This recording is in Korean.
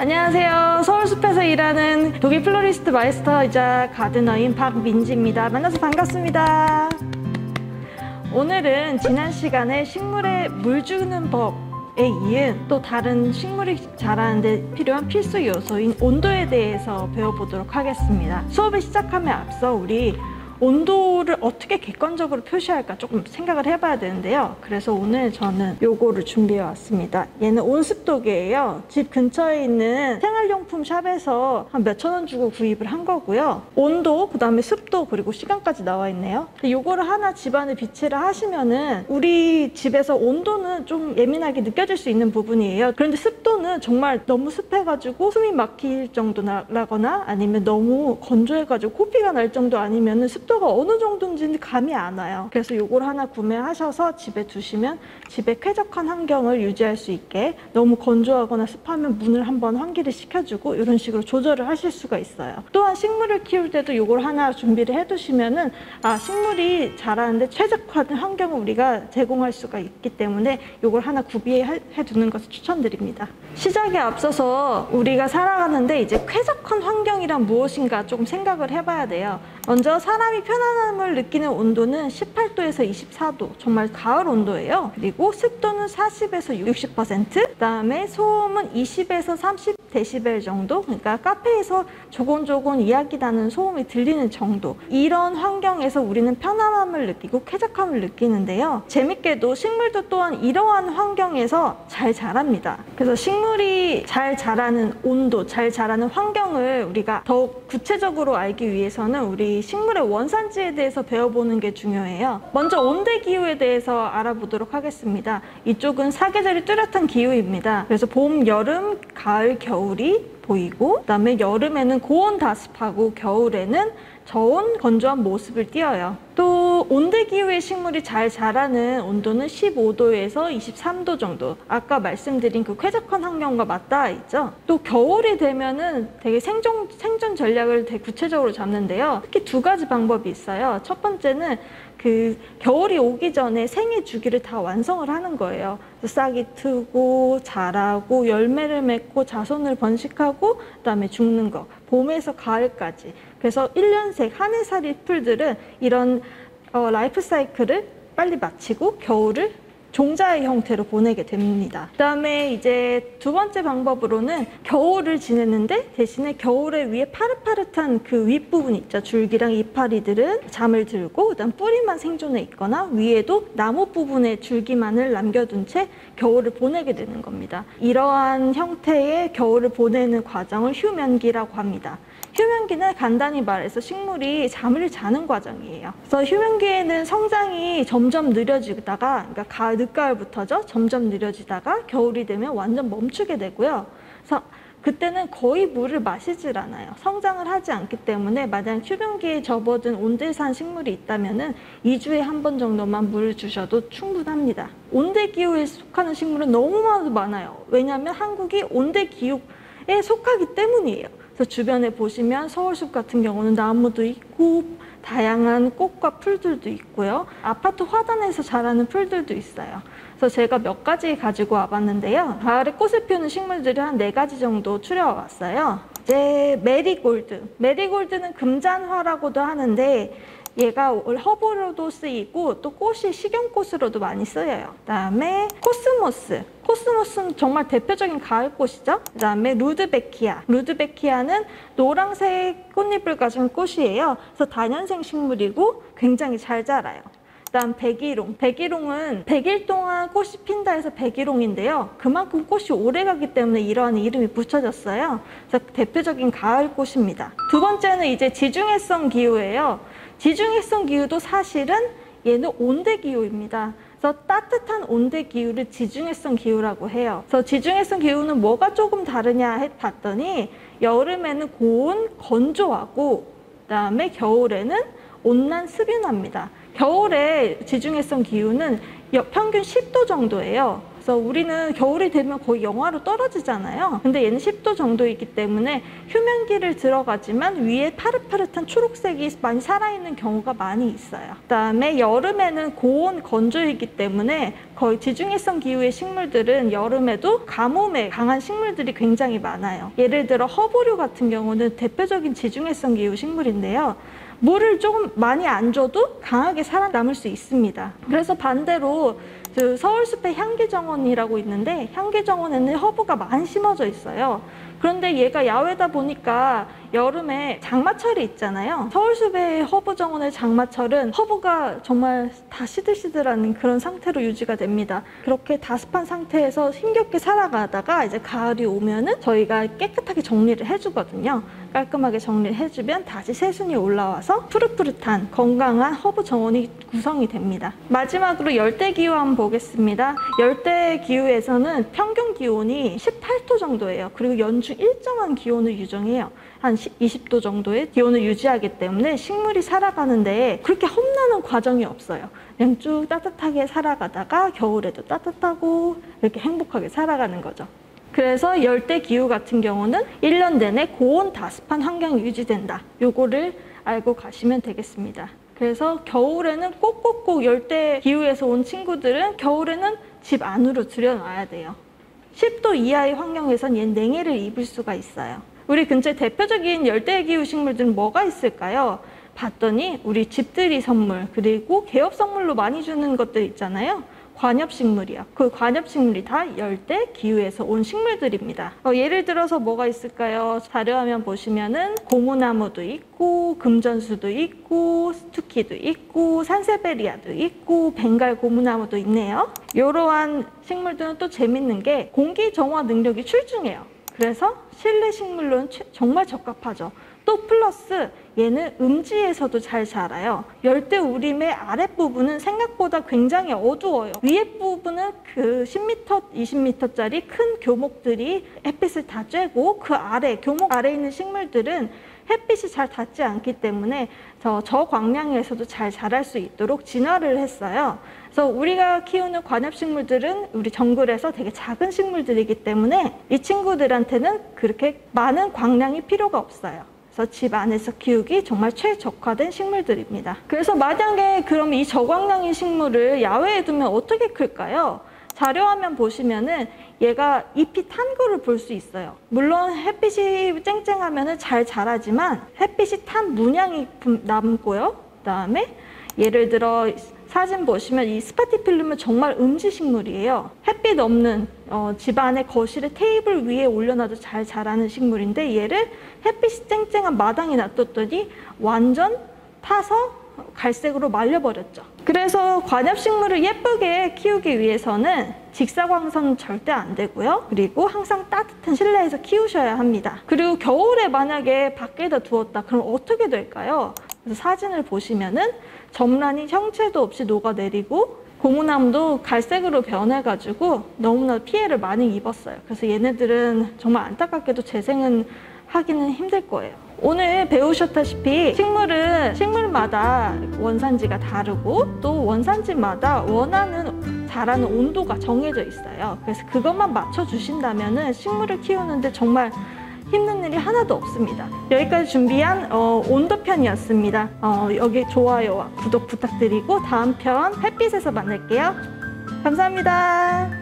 안녕하세요. 서울숲에서 일하는 독일 플로리스트 마이스터이자 가드너인 박민지입니다. 만나서 반갑습니다. 오늘은 지난 시간에 식물에 물 주는 법에 이은 또 다른 식물이 자라는 데 필요한 필수 요소인 온도에 대해서 배워보도록 하겠습니다. 수업을 시작하면 앞서 우리 온도를 어떻게 객관적으로 표시할까 조금 생각을 해봐야 되는데요. 그래서 오늘 저는 요거를 준비해 왔습니다. 얘는 온습도계예요. 집 근처에 있는 생활용품 샵에서 한 몇천 원 주고 구입을 한 거고요. 온도, 그 다음에 습도, 그리고 시간까지 나와 있네요. 요거를 하나 집안에 비치를 하시면은 우리 집에서 온도는 좀 예민하게 느껴질 수 있는 부분이에요. 그런데 습도는 정말 너무 습해가지고 숨이 막힐 정도라거나 아니면 너무 건조해가지고 코피가 날 정도 아니면은 습도가 어느 정도인지는 감이 안 와요. 그래서 요걸 하나 구매하셔서 집에 두시면 집에 쾌적한 환경을 유지할 수 있게, 너무 건조하거나 습하면 문을 한번 환기를 시켜주고 이런 식으로 조절을 하실 수가 있어요. 또한 식물을 키울 때도 요걸 하나 준비를 해두시면은 식물이 자라는데 최적화된 환경을 우리가 제공할 수가 있기 때문에 요걸 하나 구비해 두는 것을 추천드립니다. 시작에 앞서서 우리가 살아가는데 이제 쾌적한 환경이란 무엇인가 조금 생각을 해봐야 돼요. 먼저 사람이 편안함을 느끼는 온도는 18도에서 24도, 정말 가을 온도예요. 그리고 습도는 40에서 60%, 그 다음에 소음은 20에서 30dB 정도, 그러니까 카페에서 조곤조곤 이야기 나는 소음이 들리는 정도. 이런 환경에서 우리는 편안함을 느끼고 쾌적함을 느끼는데요. 재밌게도 식물도 또한 이러한 환경에서 잘 자랍니다. 그래서 식물이 잘 자라는 온도, 잘 자라는 환경을 우리가 더욱 구체적으로 알기 위해서는 우리 식물의 원산지에 대해서 배워보는 게 중요해요. 먼저 온대기후에 대해서 알아보도록 하겠습니다. 이쪽은 사계절이 뚜렷한 기후입니다. 그래서 봄, 여름, 가을, 겨울이 보이고, 그 다음에 여름에는 고온 다습하고 겨울에는 저온 건조한 모습을 띄어요. 또 온대기후의 식물이 잘 자라는 온도는 15도에서 23도 정도, 아까 말씀드린 그 쾌적한 환경과 맞닿아 있죠. 또 겨울이 되면은 되게 생존 전략을 되게 구체적으로 잡는데요. 특히 두 가지 방법이 있어요. 첫 번째는 그 겨울이 오기 전에 생애 주기를 다 완성을 하는 거예요. 싹이 트고 자라고 열매를 맺고 자손을 번식하고 그다음에 죽는 거, 봄에서 가을까지. 그래서 1년색 한 해살이 풀들은 이런 라이프 사이클을 빨리 마치고 겨울을 종자의 형태로 보내게 됩니다. 그 다음에 이제 두 번째 방법으로는 겨울을 지내는데 대신에 겨울에 위에 파릇파릇한 그 윗부분 있죠. 줄기랑 이파리들은 잠을 들고 그다음 뿌리만 생존해 있거나 위에도 나무 부분에 줄기만을 남겨둔 채 겨울을 보내게 되는 겁니다. 이러한 형태의 겨울을 보내는 과정을 휴면기라고 합니다. 휴면기는 간단히 말해서 식물이 잠을 자는 과정이에요. 그래서 휴면기에는 성장이 점점 느려지다가, 그러니까 늦가을부터죠. 점점 느려지다가 겨울이 되면 완전 멈추게 되고요. 그래서 그때는 거의 물을 마시질 않아요. 성장을 하지 않기 때문에 만약 휴면기에 접어든 온대산 식물이 있다면은 2주에 한 번 정도만 물을 주셔도 충분합니다. 온대기후에 속하는 식물은 너무나도 많아요. 왜냐하면 한국이 온대기후에 속하기 때문이에요. 그래서 주변에 보시면 서울숲 같은 경우는 나무도 있고 다양한 꽃과 풀들도 있고요. 아파트 화단에서 자라는 풀들도 있어요. 그래서 제가 몇 가지 가지고 와봤는데요. 가을에 꽃을 피우는 식물들이 한 4가지 정도 추려왔어요. 이제 메리골드. 메리골드는 금잔화라고도 하는데 얘가 허브로도 쓰이고 또 꽃이 식용꽃으로도 많이 쓰여요. 그 다음에 코스모스. 코스모스는 정말 대표적인 가을꽃이죠. 그 다음에 루드베키아. 루드베키아는 노란색 꽃잎을 가진 꽃이에요. 그래서 다년생 식물이고 굉장히 잘 자라요. 그 다음 백일홍. 백일홍은 100일 동안 꽃이 핀다 해서 백일홍인데요. 그만큼 꽃이 오래가기 때문에 이러한 이름이 붙여졌어요. 그래서 대표적인 가을꽃입니다. 두 번째는 이제 지중해성 기후예요. 지중해성 기후도 사실은 얘는 온대기후입니다. 그래서 따뜻한 온대기후를 지중해성 기후라고 해요. 그래서 지중해성 기후는 뭐가 조금 다르냐 봤더니 여름에는 고온, 건조하고 그다음에 겨울에는 온난, 습윤합니다. 겨울에 지중해성 기후는 평균 10도 정도예요. 그래서 우리는 겨울이 되면 거의 영하로 떨어지잖아요. 근데 얘는 10도 정도이기 때문에 휴면기를 들어가지만 위에 파릇파릇한 초록색이 많이 살아있는 경우가 많이 있어요. 그다음에 여름에는 고온 건조이기 때문에 거의 지중해성 기후의 식물들은 여름에도 가뭄에 강한 식물들이 굉장히 많아요. 예를 들어 허브류 같은 경우는 대표적인 지중해성 기후 식물인데요. 물을 조금 많이 안 줘도 강하게 살아남을 수 있습니다. 그래서 반대로 그 서울숲의 향기정원이라고 있는데 향기정원에는 허브가 많이 심어져 있어요. 그런데 얘가 야외다 보니까 여름에 장마철이 있잖아요. 서울숲의 허브정원의 장마철은 허브가 정말 다 시들시들한 그런 상태로 유지가 됩니다. 그렇게 다습한 상태에서 힘겹게 살아가다가 이제 가을이 오면은 저희가 깨끗하게 정리를 해주거든요. 깔끔하게 정리를 해주면 다시 새순이 올라와서 푸릇푸릇한 건강한 허브 정원이 구성이 됩니다. 마지막으로 열대기후 한번 보겠습니다. 열대기후에서는 평균 기온이 18도 정도예요. 그리고 연중 일정한 기온을 유정해요. 한 20도 정도의 기온을 유지하기 때문에 식물이 살아가는데 그렇게 험난한 과정이 없어요. 그냥 쭉 따뜻하게 살아가다가 겨울에도 따뜻하고 이렇게 행복하게 살아가는 거죠. 그래서 열대기후 같은 경우는 1년 내내 고온 다습한 환경이 유지된다. 요거를 알고 가시면 되겠습니다. 그래서 겨울에는 꼭꼭꼭 열대기후에서 온 친구들은 겨울에는 집 안으로 들여놔야 돼요. 10도 이하의 환경에선 얘는 냉해를 입을 수가 있어요. 우리 근처에 대표적인 열대기후 식물들은 뭐가 있을까요? 봤더니 우리 집들이 선물, 그리고 개업 선물로 많이 주는 것들 있잖아요. 관엽식물이요. 그 관엽식물이 다 열대기후에서 온 식물들입니다. 예를 들어서 뭐가 있을까요? 자료화면 보시면은 고무나무도 있고 금전수도 있고 스투키도 있고 산세베리아도 있고 벵갈 고무나무도 있네요. 이러한 식물들은 또 재밌는 게 공기 정화 능력이 출중해요. 그래서 실내 식물로는 정말 적합하죠. 또 플러스 얘는 음지에서도 잘 자라요. 열대우림의 아랫부분은 생각보다 굉장히 어두워요. 위에 부분은 그 10m, 20m짜리 큰 교목들이 햇빛을 다 쬐고 그 아래, 교목 아래에 있는 식물들은 햇빛이 잘 닿지 않기 때문에 저광량에서도 잘 자랄 수 있도록 진화를 했어요. 그래서 우리가 키우는 관엽식물들은 우리 정글에서 되게 작은 식물들이기 때문에 이 친구들한테는 그렇게 많은 광량이 필요가 없어요. 그래서 집 안에서 키우기 정말 최적화된 식물들입니다. 그래서 만약에 그럼 이 저광량의 식물을 야외에 두면 어떻게 클까요? 자료화면 보시면은 얘가 잎이 탄 거를 볼 수 있어요. 물론 햇빛이 쨍쨍하면 잘 자라지만 햇빛이 탄 문양이 남고요. 그다음에 예를 들어 사진 보시면 이 스파티필름은 정말 음지식물이에요. 햇빛 없는 집 안에 거실에 테이블 위에 올려놔도 잘 자라는 식물인데 얘를 햇빛이 쨍쨍한 마당에 놔뒀더니 완전 타서 갈색으로 말려버렸죠. 그래서 관엽식물을 예쁘게 키우기 위해서는 직사광선은 절대 안 되고요. 그리고 항상 따뜻한 실내에서 키우셔야 합니다. 그리고 겨울에 만약에 밖에다 두었다 그럼 어떻게 될까요? 그래서 사진을 보시면은 점란이 형체도 없이 녹아내리고 고무나무도 갈색으로 변해가지고 너무나 피해를 많이 입었어요. 그래서 얘네들은 정말 안타깝게도 재생은 하기는 힘들 거예요. 오늘 배우셨다시피 식물은 식물마다 원산지가 다르고 또 원산지마다 원하는 자라는 온도가 정해져 있어요. 그래서 그것만 맞춰주신다면 식물을 키우는데 정말 힘든 일이 하나도 없습니다. 여기까지 준비한 온도편이었습니다. 여기 좋아요와 구독 부탁드리고 다음 편 햇빛에서 만날게요. 감사합니다.